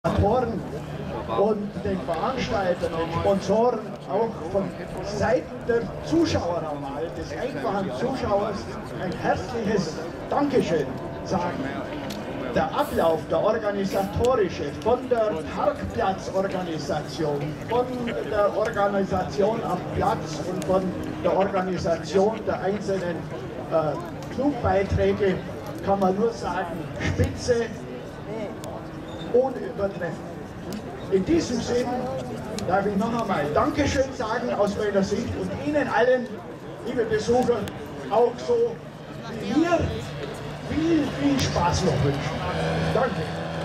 und den Veranstaltern, den Sponsoren, auch von Seiten der Zuschauer einmal, des einfachen Zuschauers, ein herzliches Dankeschön sagen. Der Ablauf, der organisatorische, von der Parkplatzorganisation, von der Organisation am Platz und von der Organisation der einzelnen Clubbeiträge, kann man nur sagen, spitze, ohne Übertreffen. In diesem Sinn darf ich noch einmal Dankeschön sagen aus meiner Sicht und Ihnen allen, liebe Besucher, auch so wie mir, viel Spaß noch wünschen. Danke.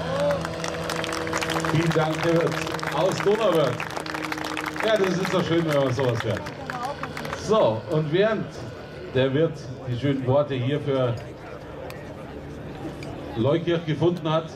Vielen Dank, der Wirt aus Donauwörth. Ja, das ist doch schön, wenn man sowas hört. So, und während der Wirt die schönen Worte hier für Leukirch gefunden hat,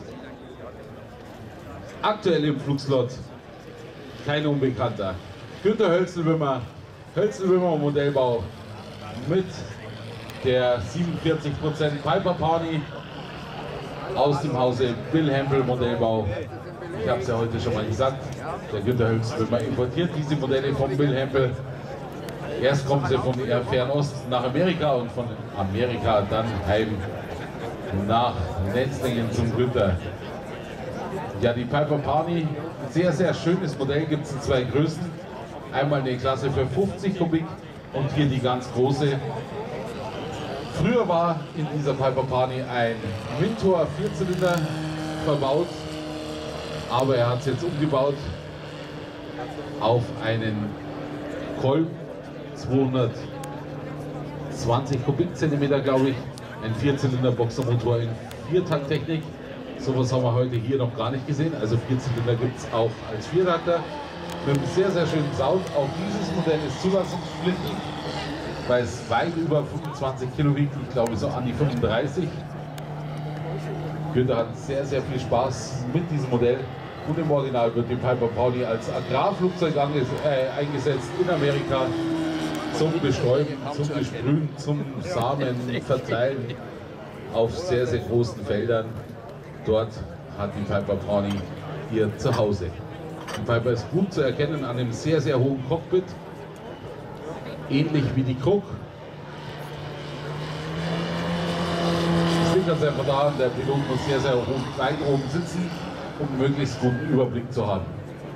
aktuell im Flugslot kein Unbekannter. Günter Hölzelwimmer, Modellbau mit der 47% Piper Pony aus dem Hause Bill Hempel Modellbau. Ich habe es ja heute schon mal gesagt, der Günter Hölzelwimmer importiert diese Modelle von Bill Hempel. Erst kommen sie von Fernost nach Amerika und von Amerika dann heim nach Netzlingen zum Günter. Ja, die Piper Pony, sehr, sehr schönes Modell, gibt es in zwei Größen. Einmal eine Klasse für 50 Kubik und hier die ganz große. Früher war in dieser Piper Pony ein Wintor Vierzylinder verbaut, aber er hat es jetzt umgebaut auf einen Kolb 220 Kubikzentimeter, glaube ich, ein Vierzylinder Boxermotor in Viertakttechnik. Sowas haben wir heute hier noch gar nicht gesehen. Also Vierzylinder gibt es auch als Viertakter. Mit einem sehr, sehr schönen Sound. Auch dieses Modell ist zulassungspflichtig, weil es weit über 25 Kilo wiegt. Ich glaube so an die 35. Günter hat sehr, sehr viel Spaß mit diesem Modell. Und im Original wird die Piper Pony als Agrarflugzeug eingesetzt in Amerika. Zum Bestäuben, zum Besprühen, zum Samen verteilen auf sehr, sehr großen Feldern. Dort hat die Piper Pony ihr Zuhause. Die Piper ist gut zu erkennen an einem sehr, sehr hohen Cockpit, ähnlich wie die Krug. Das liegt ganz einfach daran, der Pilot muss sehr, sehr weit oben sitzen, um einen möglichst guten Überblick zu haben.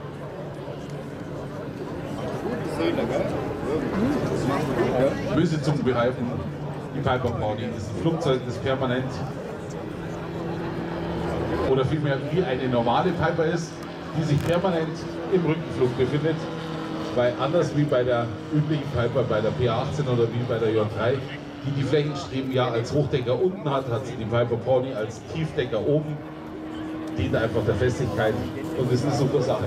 Böse Zungen behaupten, die Piper Pony ist ein Flugzeug, das permanent oder vielmehr wie eine normale Piper ist, die sich permanent im Rückenflug befindet, weil anders wie bei der üblichen Piper, bei der P18 oder wie bei der J3, die Flächenstreben ja als Hochdecker unten hat, hat sie die Piper Pony als Tiefdecker oben, dient einfach der Festigkeit und ist eine super Sache.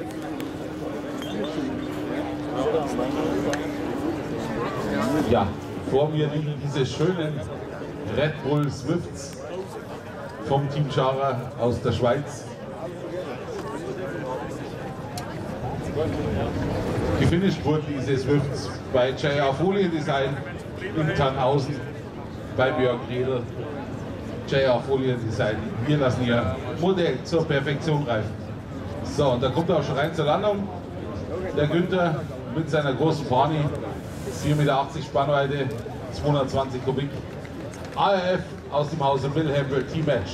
Ja, vor mir liegen diese schönen Red Bull Swifts vom Team Chara aus der Schweiz. Gefinisht wurden diese Swifts bei J.R. Foliendesign in Tannhausen bei Björn Redl. J.R. Foliendesign, wir lassen ihr Modell zur Perfektion reifen. So, und da kommt er auch schon rein zur Landung. Der Günter mit seiner großen Pony, 4,80 Meter Spannweite, 220 Kubik. ARF aus dem Hause Bill Hempel Team-Match.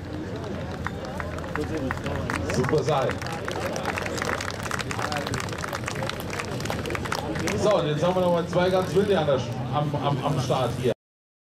Super Sache. So, und jetzt haben wir noch mal zwei ganz wilde am Start hier.